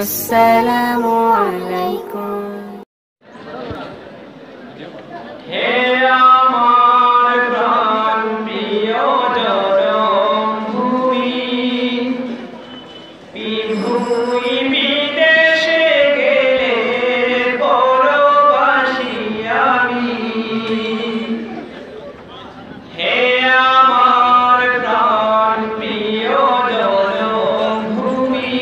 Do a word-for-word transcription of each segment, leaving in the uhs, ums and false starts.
আসসালামু আলাইকুম। হে আমার প্রাণ প্রিয় জন্মভূমি, বিভূমি বিদেশে গেলে পরবাসী আমি। হে আমার প্রাণ প্রিয় জন্মভূমি,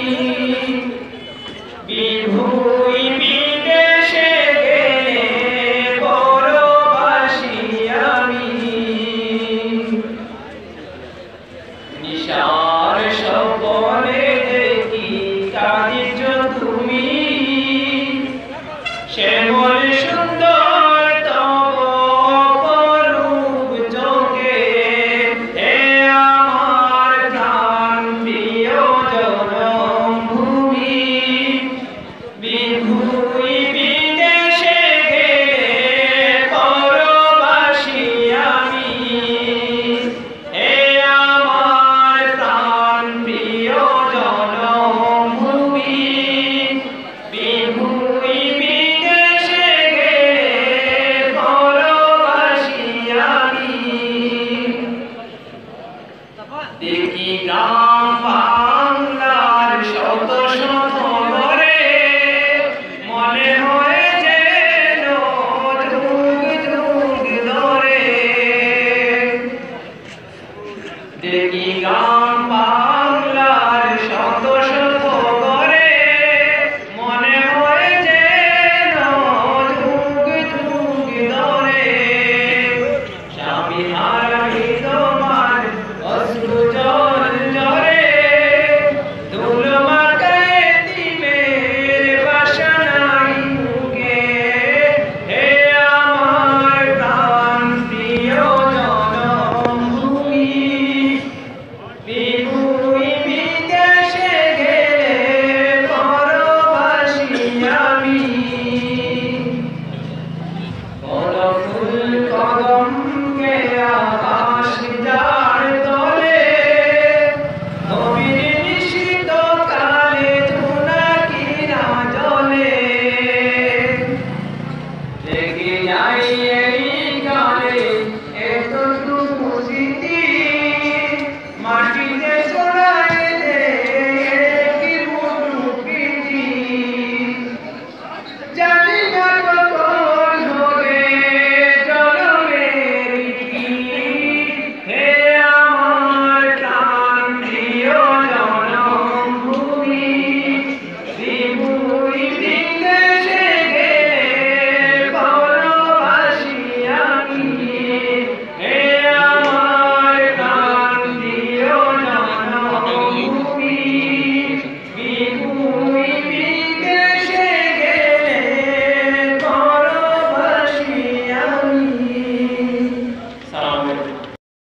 বিভূমি বিদেশে গেলে পরবাসী আমি। নিশার স্বপনে দেখি কাঁদিছ তুমি, শ্যামল সুন্দর তব অপরূপ চোখে। হে আমার প্রাণ প্রিয় জন্মভূমি, বিভূমি বিদেশে গেলে পরবাসী আমি। হে আমার প্রাণ প্রিয় জন্মভূমি, বিভূমি বিদেশে গেলে পরবাসী আমি। দেখি গ্রাম